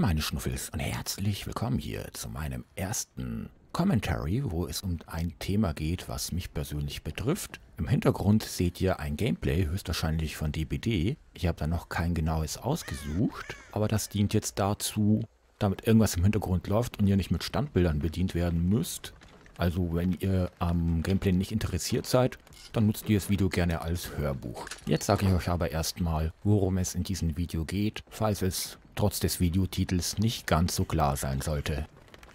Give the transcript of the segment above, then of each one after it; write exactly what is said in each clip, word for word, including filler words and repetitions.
meine Schnuffels und herzlich willkommen hier zu meinem ersten Commentary, wo es um ein Thema geht, was mich persönlich betrifft. Im Hintergrund seht ihr ein Gameplay, höchstwahrscheinlich von D B D. Ich habe da noch kein genaues ausgesucht, aber das dient jetzt dazu, damit irgendwas im Hintergrund läuft und ihr nicht mit Standbildern bedient werden müsst. Also wenn ihr am Gameplay nicht interessiert seid, dann nutzt ihr das Video gerne als Hörbuch. Jetzt sage ich euch aber erstmal, worum es in diesem Video geht, falls es trotz des Videotitels nicht ganz so klar sein sollte.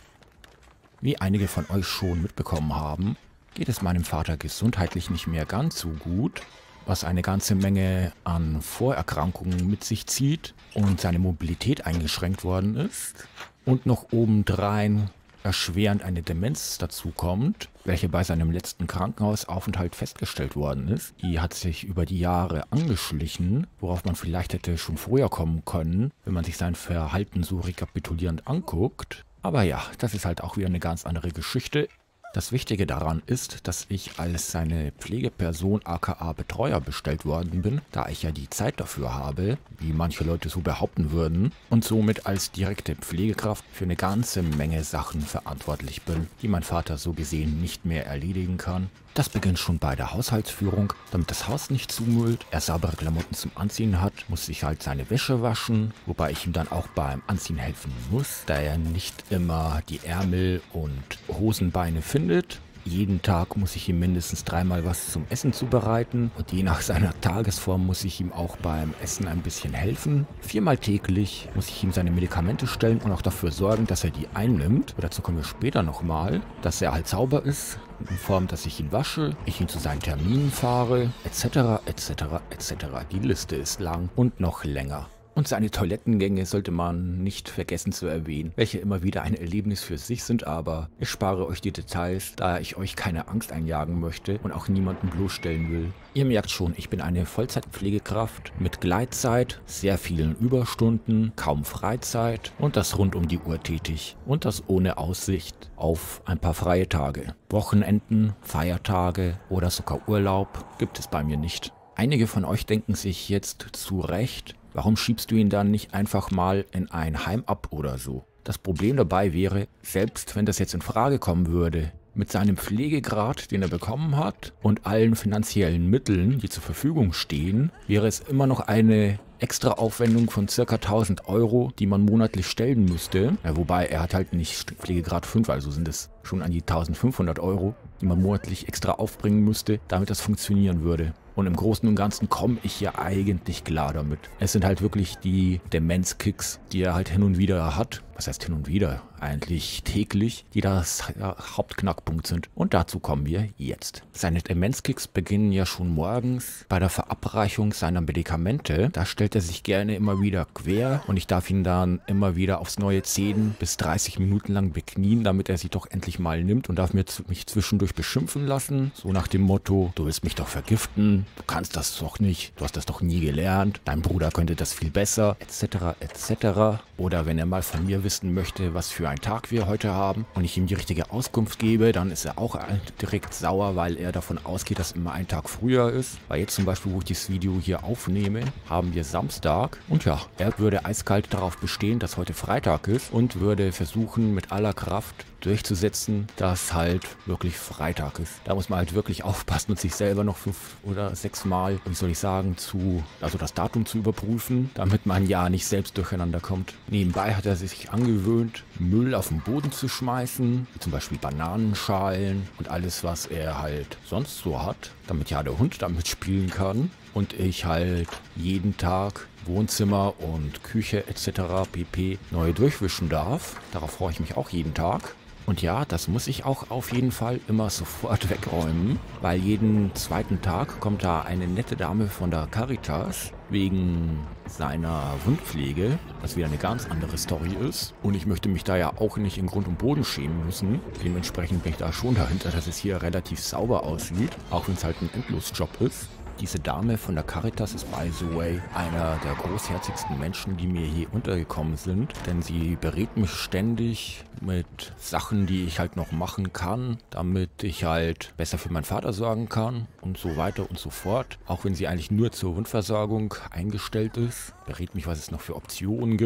Wie einige von euch schon mitbekommen haben, geht es meinem Vater gesundheitlich nicht mehr ganz so gut, was eine ganze Menge an Vorerkrankungen mit sich zieht und seine Mobilität eingeschränkt worden ist und noch obendrein erschwerend eine Demenz dazu kommt, welche bei seinem letzten Krankenhausaufenthalt festgestellt worden ist. Die hat sich über die Jahre angeschlichen, worauf man vielleicht hätte schon vorher kommen können, wenn man sich sein Verhalten so rekapitulierend anguckt. Aber ja, das ist halt auch wieder eine ganz andere Geschichte. Das Wichtige daran ist, dass ich als seine Pflegeperson aka Betreuer bestellt worden bin, da ich ja die Zeit dafür habe, wie manche Leute so behaupten würden, und somit als direkte Pflegekraft für eine ganze Menge Sachen verantwortlich bin, die mein Vater so gesehen nicht mehr erledigen kann. Das beginnt schon bei der Haushaltsführung, damit das Haus nicht zumüllt, er saubere Klamotten zum Anziehen hat, muss ich halt seine Wäsche waschen, wobei ich ihm dann auch beim Anziehen helfen muss, da er nicht immer die Ärmel und Hosenbeine findet. Jeden Tag muss ich ihm mindestens dreimal was zum Essen zubereiten und je nach seiner Tagesform muss ich ihm auch beim Essen ein bisschen helfen. Viermal täglich muss ich ihm seine Medikamente stellen und auch dafür sorgen, dass er die einnimmt. Und dazu kommen wir später nochmal, dass er halt sauber ist, in Form, dass ich ihn wasche, ich ihn zu seinen Terminen fahre, et cetera et cetera et cetera. Die Liste ist lang und noch länger. Und seine Toilettengänge sollte man nicht vergessen zu erwähnen, welche immer wieder ein Erlebnis für sich sind, aber ich spare euch die Details, da ich euch keine Angst einjagen möchte und auch niemanden bloßstellen will. Ihr merkt schon, ich bin eine Vollzeitpflegekraft mit Gleitzeit, sehr vielen Überstunden, kaum Freizeit und das rund um die Uhr tätig und das ohne Aussicht auf ein paar freie Tage. Wochenenden, Feiertage oder sogar Urlaub gibt es bei mir nicht. Einige von euch denken sich jetzt zu Recht, warum schiebst du ihn dann nicht einfach mal in ein Heim ab oder so? Das Problem dabei wäre, selbst wenn das jetzt in Frage kommen würde, mit seinem Pflegegrad, den er bekommen hat und allen finanziellen Mitteln, die zur Verfügung stehen, wäre es immer noch eine extra Aufwendung von ca. tausend Euro, die man monatlich stellen müsste. Ja, wobei er hat halt nicht Pflegegrad fünf, also sind es schon an die eintausendfünfhundert Euro, die man monatlich extra aufbringen müsste, damit das funktionieren würde. Und im Großen und Ganzen komme ich ja eigentlich klar damit. Es sind halt wirklich die Demenzkicks, die er halt hin und wieder hat. Was heißt hin und wieder? Eigentlich täglich, die das ja, Hauptknackpunkt sind. Und dazu kommen wir jetzt. Seine Demenzkicks beginnen ja schon morgens bei der Verabreichung seiner Medikamente. Da stellt er sich gerne immer wieder quer und ich darf ihn dann immer wieder aufs neue zehn bis dreißig Minuten lang beknien, damit er sie doch endlich mal nimmt und darf mir mich zwischendurch beschimpfen lassen. So nach dem Motto, du willst mich doch vergiften, du kannst das doch nicht, du hast das doch nie gelernt, dein Bruder könnte das viel besser, et cetera et cetera. Oder wenn er mal von mir wissen möchte, was für einen Tag wir heute haben und ich ihm die richtige Auskunft gebe, dann ist er auch direkt sauer, weil er davon ausgeht, dass immer ein Tag früher ist. Weil jetzt zum Beispiel, wo ich das Video hier aufnehme, haben wir Samstag und ja, er würde eiskalt darauf bestehen, dass heute Freitag ist und würde versuchen mit aller Kraft durchzusetzen, dass halt wirklich Freitag ist. Da muss man halt wirklich aufpassen und sich selber noch fünf oder sechs Mal, wie soll ich sagen, zu, also das Datum zu überprüfen, damit man ja nicht selbst durcheinander kommt. Nebenbei hat er sich angewöhnt, Müll auf den Boden zu schmeißen, wie zum Beispiel Bananenschalen und alles, was er halt sonst so hat, damit ja der Hund damit spielen kann und ich halt jeden Tag Wohnzimmer und Küche et cetera pp. Neu durchwischen darf. Darauf freue ich mich auch jeden Tag. Und ja, das muss ich auch auf jeden Fall immer sofort wegräumen, weil jeden zweiten Tag kommt da eine nette Dame von der Caritas wegen seiner Wundpflege, was wieder eine ganz andere Story ist. Und ich möchte mich da ja auch nicht in Grund und Boden schämen müssen. Dementsprechend bin ich da schon dahinter, dass es hier relativ sauber aussieht, auch wenn es halt ein Endlosjob ist. Diese Dame von der Caritas ist, by the way, einer der großherzigsten Menschen, die mir hier untergekommen sind. Denn sie berät mich ständig mit Sachen, die ich halt noch machen kann, damit ich halt besser für meinen Vater sorgen kann und so weiter und so fort. Auch wenn sie eigentlich nur zur Wundversorgung eingestellt ist. Berät mich, was es noch für Optionen gibt.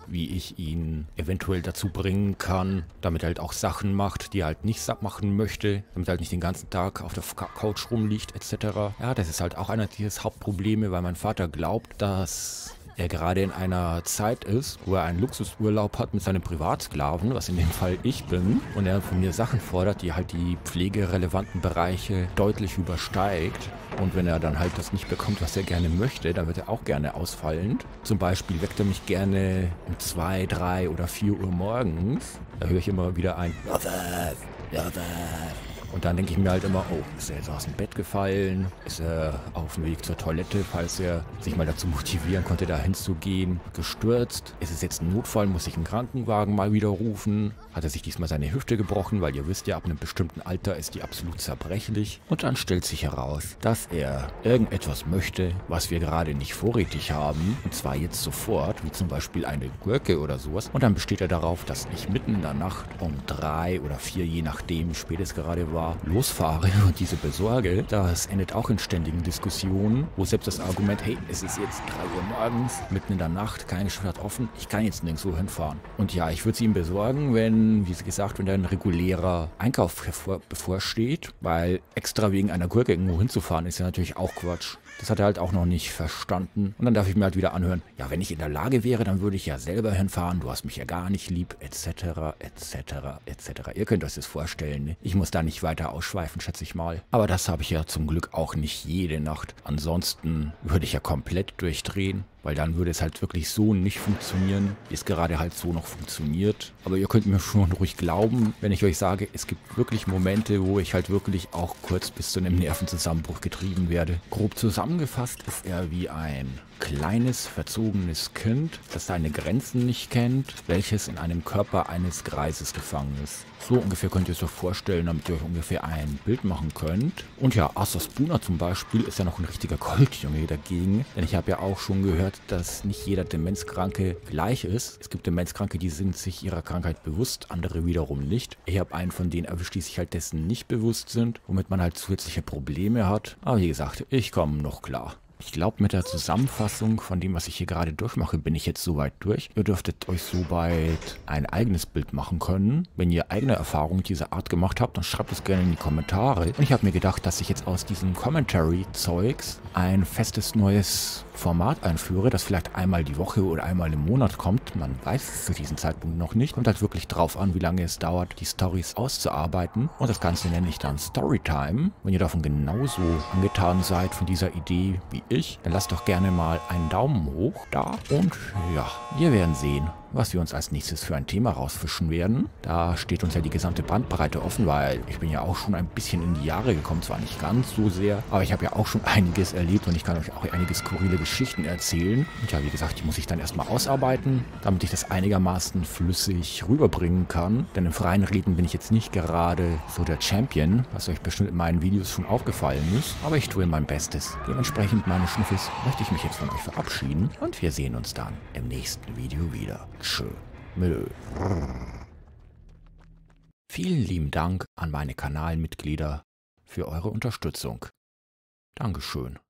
wie ich ihn eventuell dazu bringen kann, damit er halt auch Sachen macht, die er halt nicht machen möchte, damit er halt nicht den ganzen Tag auf der Couch rumliegt et cetera. Ja, das ist halt auch einer dieser Hauptprobleme, weil mein Vater glaubt, dass er gerade in einer Zeit ist, wo er einen Luxusurlaub hat mit seinem Privatsklaven, was in dem Fall ich bin, und er von mir Sachen fordert, die halt die pflegerelevanten Bereiche deutlich übersteigt. Und wenn er dann halt das nicht bekommt, was er gerne möchte, dann wird er auch gerne ausfallend. Zum Beispiel weckt er mich gerne um zwei, drei oder vier Uhr morgens. Da höre ich immer wieder ein Josef, Josef. Und dann denke ich mir halt immer, oh, ist er jetzt aus dem Bett gefallen? Ist er auf dem Weg zur Toilette, falls er sich mal dazu motivieren konnte, da hinzugehen? Gestürzt? Ist es jetzt ein Notfall? Muss ich einen Krankenwagen mal wieder rufen? Hat er sich diesmal seine Hüfte gebrochen? Weil ihr wisst ja, ab einem bestimmten Alter ist die absolut zerbrechlich. Und dann stellt sich heraus, dass er irgendetwas möchte, was wir gerade nicht vorrätig haben. Und zwar jetzt sofort, wie zum Beispiel eine Gurke oder sowas. Und dann besteht er darauf, dass ich mitten in der Nacht um drei oder vier, je nachdem, wie spät es gerade war, losfahre und diese besorge. Das endet auch in ständigen Diskussionen, wo selbst das Argument, hey, es ist jetzt drei Uhr morgens, mitten in der Nacht, keine Stadt offen, ich kann jetzt nirgendwo hinfahren. Und ja, ich würde sie ihm besorgen, wenn, wie gesagt, wenn da ein regulärer Einkauf bevor, bevorsteht, weil extra wegen einer Gurke irgendwo hinzufahren, ist ja natürlich auch Quatsch. Das hat er halt auch noch nicht verstanden. Und dann darf ich mir halt wieder anhören, ja, wenn ich in der Lage wäre, dann würde ich ja selber hinfahren, du hast mich ja gar nicht lieb, et cetera, et cetera, et cetera. Ihr könnt euch das vorstellen, ne? Ich muss da nicht weiter ausschweifen, schätze ich mal. Aber das habe ich ja zum Glück auch nicht jede Nacht. Ansonsten würde ich ja komplett durchdrehen, weil dann würde es halt wirklich so nicht funktionieren, wie es gerade halt so noch funktioniert. Aber ihr könnt mir schon ruhig glauben, wenn ich euch sage, es gibt wirklich Momente, wo ich halt wirklich auch kurz bis zu einem Nervenzusammenbruch getrieben werde. Grob zusammengefasst ist er wie ein kleines, verzogenes Kind, das seine Grenzen nicht kennt, welches in einem Körper eines Greises gefangen ist. So ungefähr könnt ihr es euch vorstellen, damit ihr euch ungefähr ein Bild machen könnt. Und ja, Arthur Spooner zum Beispiel ist ja noch ein richtiger Goldjunge dagegen. Denn ich habe ja auch schon gehört, dass nicht jeder Demenzkranke gleich ist. Es gibt Demenzkranke, die sind sich ihrer Krankheit bewusst, andere wiederum nicht. Ich habe einen von denen erwischt, die sich halt dessen nicht bewusst sind, womit man halt zusätzliche Probleme hat. Aber wie gesagt, ich komme noch klar. Ich glaube, mit der Zusammenfassung von dem, was ich hier gerade durchmache, bin ich jetzt soweit durch. Ihr dürftet euch soweit ein eigenes Bild machen können. Wenn ihr eigene Erfahrungen dieser Art gemacht habt, dann schreibt es gerne in die Kommentare. Und ich habe mir gedacht, dass ich jetzt aus diesem Commentary-Zeugs ein festes neues Format einführe, das vielleicht einmal die Woche oder einmal im Monat kommt. Man weiß es zu diesem Zeitpunkt noch nicht. Kommt halt wirklich drauf an, wie lange es dauert, die Stories auszuarbeiten. Und das Ganze nenne ich dann Storytime. Wenn ihr davon genauso angetan seid von dieser Idee wie ich, dann lasst doch gerne mal einen Daumen hoch da. Und ja, wir werden sehen, was wir uns als nächstes für ein Thema rausfischen werden. Da steht uns ja die gesamte Bandbreite offen, weil ich bin ja auch schon ein bisschen in die Jahre gekommen, zwar nicht ganz so sehr, aber ich habe ja auch schon einiges erlebt und ich kann euch auch einige skurrile Geschichten erzählen. Und ja, wie gesagt, die muss ich dann erstmal ausarbeiten, damit ich das einigermaßen flüssig rüberbringen kann. Denn im freien Reden bin ich jetzt nicht gerade so der Champion, was euch bestimmt in meinen Videos schon aufgefallen ist, aber ich tue mein Bestes. Dementsprechend, meine Schnuffis, möchte ich mich jetzt von euch verabschieden und wir sehen uns dann im nächsten Video wieder. Tschö. Mö. Vielen lieben Dank an meine Kanalmitglieder für eure Unterstützung. Dankeschön.